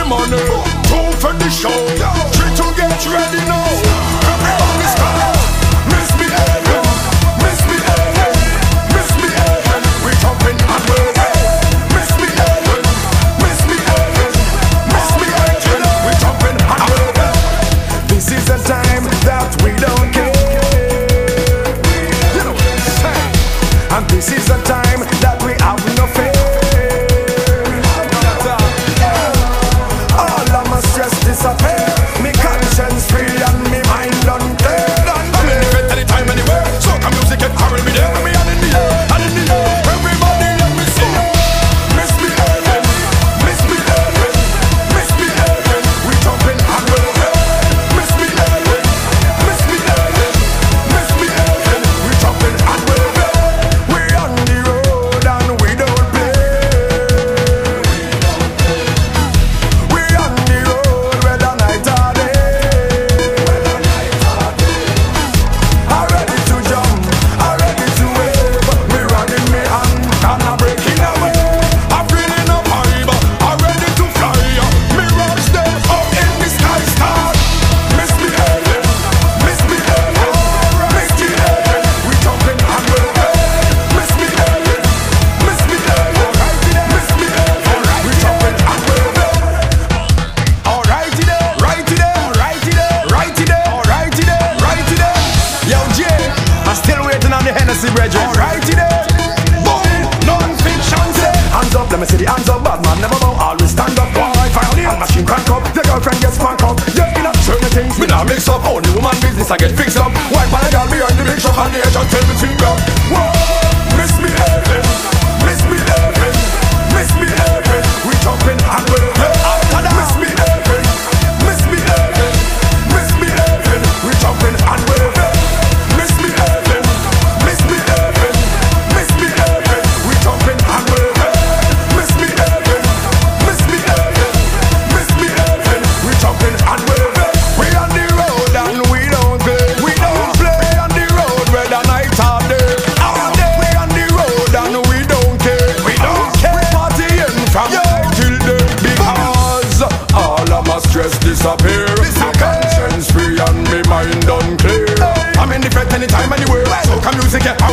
money, two for the show, three to get ready now. Everybody start misbehaving, misbehaving, misbehaving. We jumping and moving, misbehaving, misbehaving, misbehaving. We jumping and moving. This is a time that we don't care, and this is a time that we have no fear. Disappear, me conscience free and me mind unclear. I'm in the fit anytime, anywhere. Soca music and carry me there. Me and in the air, and in the air. Everybody let me see. Misbehaving, misbehaving, misbehaving. We jumping and moving. Misbehaving, misbehaving, misbehaving. We jumping and moving. We on the road and we don't play. We on the road. Let me see the hands up, bad man never bow. Always stand up, boy, violin and machine crank up. Your girlfriend gets spank up. Yeah, you know, certain things me not mix up. Only woman business I get fixed up. Wipe on a girl behind the big shop and the edge and tell me finger. Whoa, misbehaving, misbehaving, misbehaving. We jumping and we're misbehaving, misbehaving, misbehaving. We jumping and we're misbehaving, misbehaving, misbehaving. We jumping and we're disappear. My conscience free and me mind unclear. I'm in the fit anytime, anywhere. Soca music, yeah.